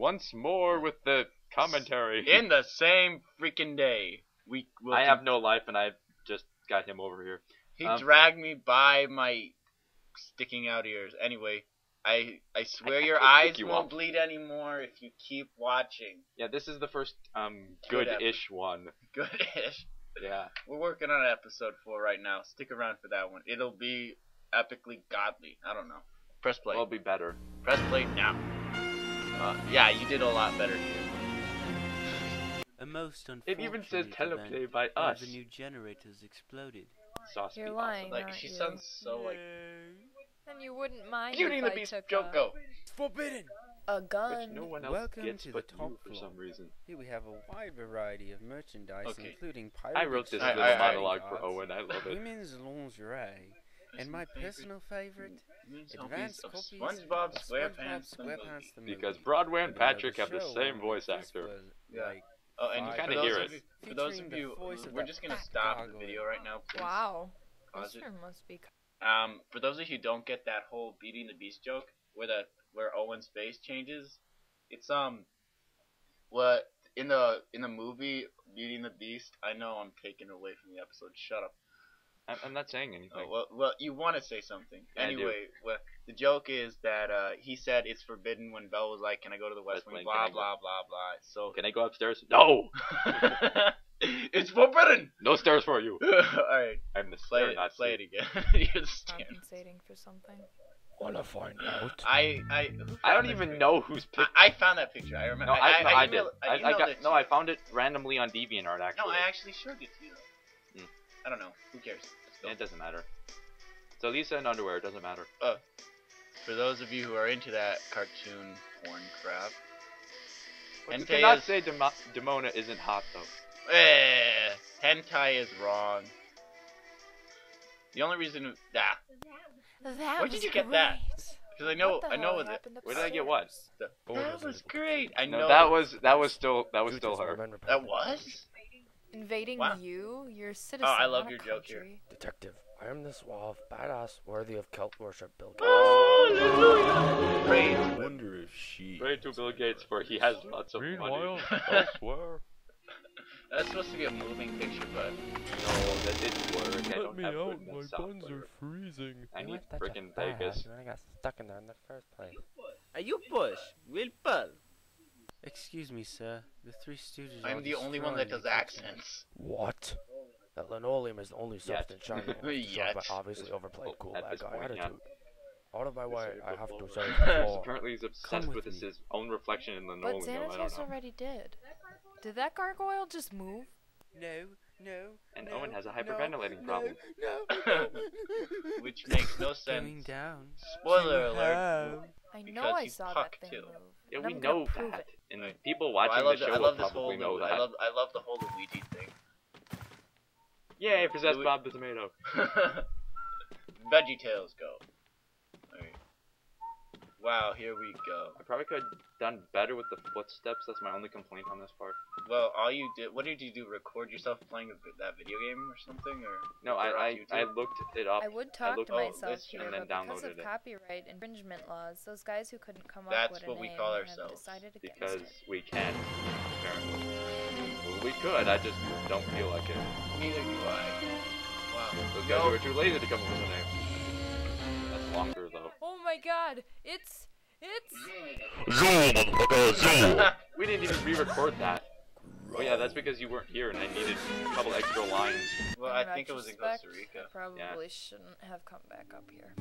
once more with the commentary. In the same freaking day. I have no life, and I just got him over here. He dragged me by my sticking out ears. Anyway, I swear your eyes won't bleed anymore if you keep watching. Yeah, this is the first good-ish one. Good-ish. Yeah. We're working on episode 4 right now. Stick around for that one. It'll be epically godly. I don't know. Press play. It'll be better. Press play now. Yeah, you did a lot better here. A most it even says teleplay by us. The new generators exploded. Sauce You're lying, like aren't she you? sounds so like. And you wouldn't mind Beauty and if the I Beast took joke go. It's forbidden. a gun. Which no one else Welcome gets to but the top you for floor. some reason. Here we have a wide variety of merchandise, including pirate. I wrote this I- little I- monologue for Owen. I love it. Women's lingerie, and my personal favorite, advanced of copies SpongeBob of SquarePants the SquarePants the movie. Because Broadway and And there was Patrick a have the show same where voice this actor. was, Yeah. like, Oh, and five kinda for hear those it. of you, for those featuring of the you, voice of we're that just gonna fat stop the gargoyle. video right now. Please. Wow. Pause This it. sure must be. For those of you who don't get that whole Beauty and the Beast joke, where Owen's face changes, it's what in the movie Beauty and the Beast. I know I'm taking away from the episode. Shut up. I'm not saying anything. Oh, well, you want to say something. Yeah, I do. Anyway, the joke is that he said it's forbidden when Belle was like, "Can I go to the West Wing?" Blah blah blah blah. So Can I go upstairs? No! it's forbidden. No stairs for you. Alright, I'm the play stair, it. not Play you. it again. You're the stand. Compensating for something. Wanna find out? I don't even know who's picked. I found that picture. I remember. No, I did. I emailed it to I found it randomly on DeviantArt actually. No, I actually showed it to you. Though. I don't know. Who cares? Let's go. It doesn't matter. It's Elisa in underwear. It doesn't matter. For those of you who are into that cartoon porn crap, But you hentai cannot is say Demona isn't hot though. hentai is wrong. The only reason That Where was did you get great. that? Because I know What the I know hell with it. happened Where did I get what? That was great. I No, know that was still her. that was. Invading Wow. you, you're a citizen. I love not a your joke here. country. Detective, I am the suave, badass, worthy of cult worship Bill Gates. Hallelujah! Praise. I wonder if she. Pray to Bill Gates for he has lots of money. elsewhere. That's supposed to be a moving picture, but No, that didn't work. I Let don't me have out, good my software. buns are freezing. I You need weren't such a frickin' fag Vegas. when I got stuck in there in the first place. Are you push? Will pull. Excuse me, sir. The Three Stooges. I'm are the only one that does destroying the kitchen. accents. What? That linoleum is the only substance shining enough to show Yet. my obviously overplayed cool At bad this guy point, attitude. Out of my way, I have to say Because before. apparently he's obsessed Come with with me. his own reflection in the But linoleum. I don't Xanatos know. already did. Did that gargoyle just move? No. And no, Owen has a no, hyperventilating no, problem. No. Which makes no Going sense. down. Spoiler to alert. hell. I know Because I he's saw Puck, that thing too. move. Yeah, and we I'm gonna know prove that. it. And people I watching love the show I love will this whole probably know that. I love the whole Luigi thing. Yay, possessed Louis- Bob the Tomato. Veggie Tales go. Alright. Wow, here we go. I probably could have done better with the footsteps. That's my only complaint on this part. Well, all you did, what did you do? Record yourself playing that video game or something, or No, put it on I YouTube? looked it up. I would talk looked- to myself this- here, and then but because of downloaded it. copyright infringement laws, those guys who couldn't come That's up with what a we name call have ourselves, decided against Because it. we can, apparently. Well, we could, I just don't feel like it. Neither do I. Wow. Those guys were too lazy to come up with a name. That's longer, though. Oh my god, it's... Zoom, motherfucker, zoom! We didn't even re-record that. Oh yeah, that's because you weren't here and I needed a couple extra lines. Well, I think it was in retrospect, Costa Rica. I probably Yeah. shouldn't have come back up here.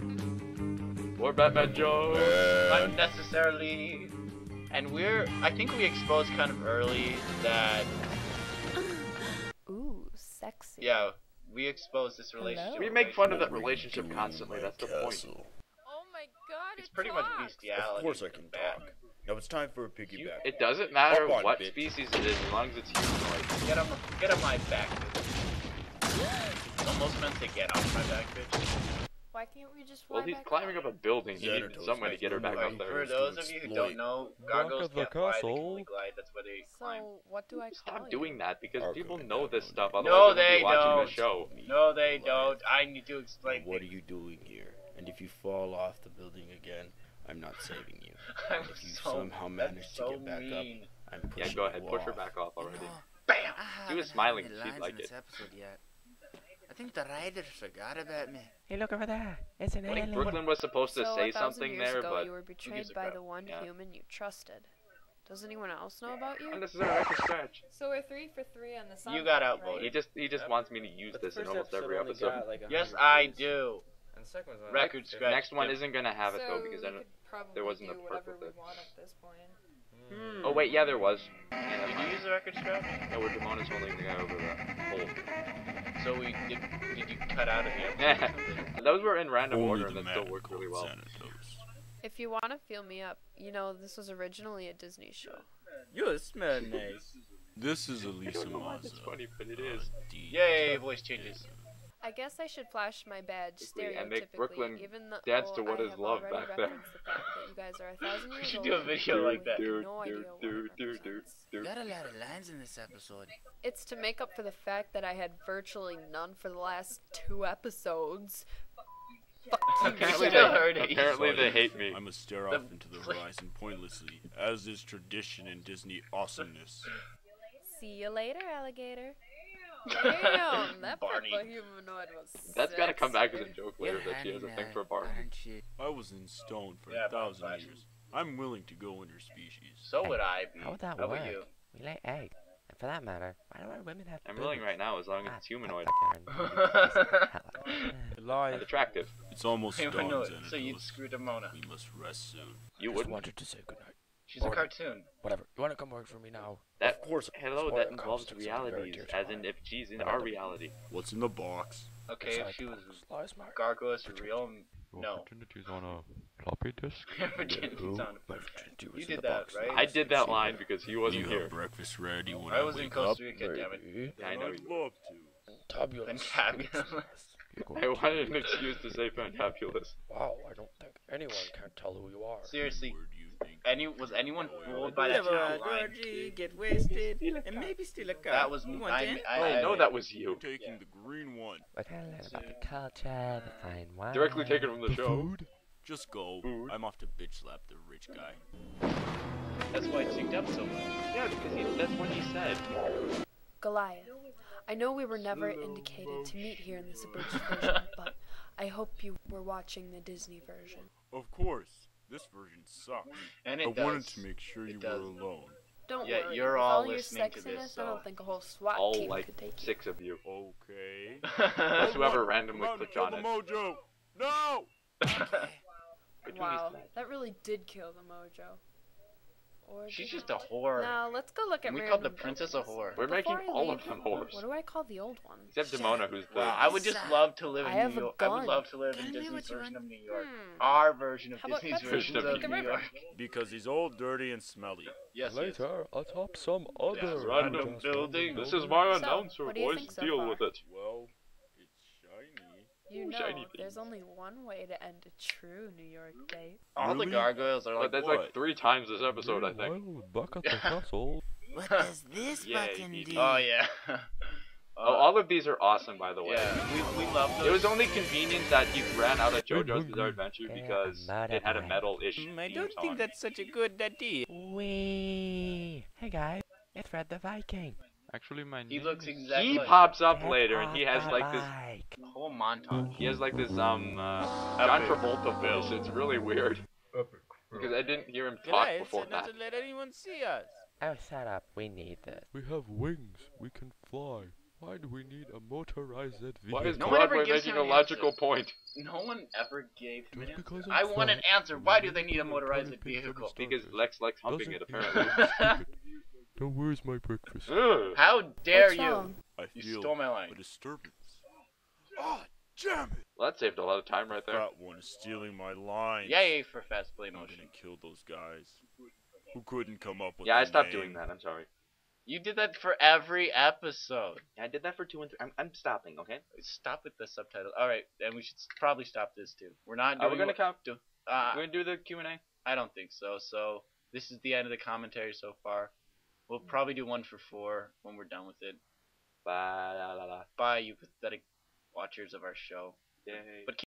Or Batman Joe! Unnecessarily. And I think we exposed kind of early that, Ooh, sexy. yeah, we exposed this relationship. We make fun of that relationship constantly, that's the point. Oh my god, It's pretty much talks. bestiality. Of course I can bad. talk. Now it's time for a piggyback. It doesn't matter Hop on, what bitch. species it is, as long as it's humanoid. Get on my back, bitch. Almost meant to get off my back, bitch. Why can't we just fly Well, he's back climbing up a building. He needed Xanatos some way to has get her back no up there. For those of you who don't know, gargoyles Back of the can't fly, they can castle. only glide. That's why they climb. So, what do I call Stop you? doing that because Are people going know this down. stuff. No, Otherwise, they they wouldn't be watching don't. the show. No, they don't. I need to explain What are things. you doing here? And if you fall off the building again, I'm not saving you. I'm If you so, somehow manage to so get back mean. up, I'm pushing Yeah, go ahead, you push her off. back off already. Bam! She was smiling, she'd like it. I think the writers forgot about me. Hey, look over there. It's an I think alien. Brooklyn was supposed to So say 1,000 something years there, ago, but you were gives betrayed a by crap? the one Yeah. human you trusted. Does anyone else know about you? unnecessary record scratch. So we're 3 for 3 on the sound. You got effect, outvoted. He just wants me to use But the this in first almost every only episode. got, like, Yes, 100 I views. do. And the second one's only Record like scratch. Next one Yep. isn't gonna have it So though because we then could probably there wasn't do a perk whatever with we it. want at this point. Oh wait, yeah, there was. Yeah, Did never you mind. use the record scratch? No, where Damona's holding the guy over the hole. So did you cut out of the episode or something? Those were in random Only order the and that still man worked really called well. Xanatos. If you want to feel me up, you know, this was originally a Disney show. You smell nice. This is I Elisa don't know why that's Mazza. funny, but it is. Yay, voice changes. I guess I should flash my badge Quickly, stereotypically, and make Brooklyn even though dance to What I Is have Love already back there. referenced the fact that you guys are 1,000 years should old. do a video like that. I have no idea what it represents. Got a lot of lines in this episode. It's to make up for the fact that I had virtually none for the last 2 episodes. Fuck you, Apparently, Still Michelle. heard it. apparently they hate me. I must stare off into the horizon pointlessly, as is tradition in Disney awesomeness. See you later, alligator. Damn, that Barney. purple humanoid was That's gotta come sexy. back as a joke later that she has a thing for Barney. aren't you? I was in stone for Yeah, 1,000 about years. I'm willing to go interspecies. So would I be. How would that How work? about you? We lay eggs. And for that matter, why do our women have I'm willing boobs? right now as long as Ah, it's humanoid Live. and attractive. It's almost Hey, dawn, no, Xanatos. so you'd screw Demona. We must rest soon. You Just wouldn't. wanted to say goodnight. She's a Barney. cartoon. Whatever. You want to come work for me now? That, Of course. hello, Spoiler that comes involves to something very realities, dear to as my in heart. if she's in Whatever. our reality. What's in the box? Okay, It's if like she was slice mark. gargoyles for real, no. Virginity's on a floppy disk. Virginity's on. My virginity was You in did the that, box. right? I did that line because he You wasn't have here. breakfast ready when I I was in wake up. Costa Rica, damn it. Maybe. Yeah, I know I'd you. love to. Fantabulous. Fantabulous. You're going I to- wanted an excuse to say fantabulous. Wow, I don't think anyone can tell who you are. Seriously, Where do you think? was anyone fooled by that Live a channel line? orgy, get wasted, and maybe steal a car. That was You me. want in? I know that was you. Taking the green one. We're gonna learn about the culture, the fine wine. Directly taken from the show. Just go. Food. I'm off to bitch slap the rich guy. That's why it synced up so much. Yeah, because that's what he said. Goliath. I know we were never indicated to meet here in this abridged version, but I hope you were watching the Disney version. Of course. This version sucks. And I it wanted does. to make sure It you does. were alone. Don't Yeah, worry. you're with all your listening to sexiness, this, I so- don't think a whole SWAT All team like could take you. 6 of you. Okay. That's whoever Come randomly on, clicked kill on the it. mojo. No! Wow, that really did kill the mojo. Or She's did just it? a whore. Now let's go look at We called the random princess a buildings. whore. We're making Before I all of leave, them whores. What do I call the old ones? Except Demona, who's the... Wow, I would just love to live I in have New a York. I would gun. love to live Tell in me Disney's what you version of want. New York. Hmm. Our version of How about Disney's Pepsi? version Pick of a New river. York. Because he's old, dirty, and smelly. Yes, yes. atop some other Random building. This is my So, announcer what do you voice. think so Deal far? with it. Well, it's shiny. You Ooh, know, shiny there's things. only one way to end a true New York date. All the Really? gargoyles are But like, that's what? like 3 times this episode, I think. Back at the castle. What does this Yeah, button he- do? oh yeah. Oh, all of these are awesome, by the way. Yeah, we love those. It was only convenient that he ran out of JoJo's Bizarre Adventure because it had a metal-ish I theme don't song. think that's such a good idea. Wee! Hey guys, it's Fred the Viking. Actually, my He looks exactly He like pops up Get later and he off has the like this... bike. whole montage. He has like this, John Travolta voice. It's really weird. Because I didn't hear him talk Guys, before not that. to let anyone see us. Oh, shut up. We need this. We have wings. We can fly. Why do we need a motorized vehicle? Why is No one ever Broadway gives making him a an logical answer. point? No one ever gave him an Just answer. because I I'm want an fat, answer. Why do they need a motorized vehicle? Because Lex likes humping it, apparently. Now where's my breakfast? Ugh. How dare What's you? wrong? I You feel stole my line. a disturbance. Ah, damn it! Well, that saved a lot of time right there. That one is stealing my lines. Yay for fast play I'm motion. gonna kill those guys who couldn't come up with. Yeah, I a stopped name. doing that. I'm sorry. You did that for every episode. Yeah, I did that for 2 and 3. I'm stopping, okay? Stop with the subtitles. All right, and we should probably stop this too. We're not Are doing. we gonna count? do- We're gonna do the Q&A. I don't think so. So this is the end of the commentary so far. We'll probably do 1 for 4 when we're done with it. Ba la la la. Bye, you pathetic watchers of our show. Yay. But